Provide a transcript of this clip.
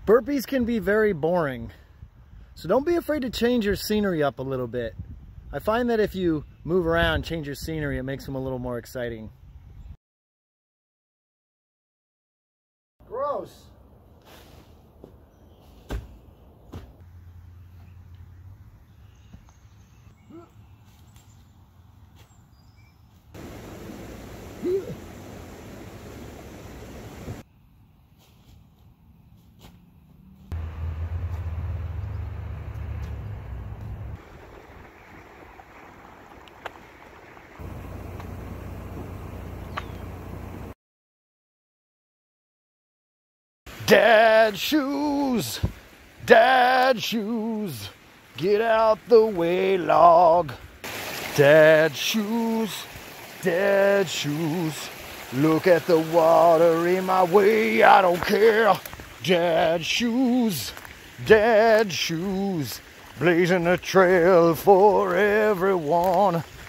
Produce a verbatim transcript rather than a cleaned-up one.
Burpees can be very boring, so don't be afraid to change your scenery up a little bit. I find that if you move around, change your scenery, it makes them a little more exciting. Gross. Dad shoes, dad shoes, get out the way, log. Dad shoes, dad shoes, look at the water in my way, I don't care. Dad shoes, dad shoes, blazing a trail for everyone.